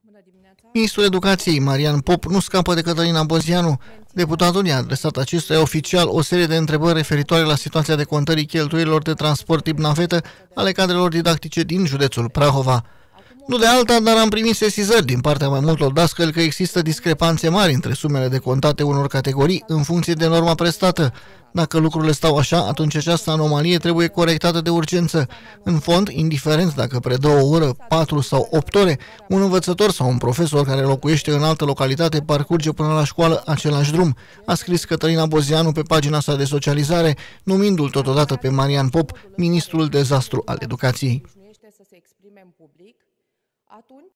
Ministrul Educației, Marian Pop, nu scapă de Cătălina Bozianu. Deputatul i-a adresat acestuia oficial o serie de întrebări referitoare la situația de contării cheltuielilor de transport tip navetă ale cadrelor didactice din județul Prahova. Nu de alta, dar am primit sesizări din partea mai multor dascăli că există discrepanțe mari între sumele decontate unor categorii în funcție de norma prestată. Dacă lucrurile stau așa, atunci această anomalie trebuie corectată de urgență. În fond, indiferent dacă predă o oră, 4 sau 8 ore, un învățător sau un profesor care locuiește în altă localitate parcurge până la școală același drum, a scris Cătălina Bozianu pe pagina sa de socializare, numindu-l totodată pe Marian Pop ministrul dezastru al educației.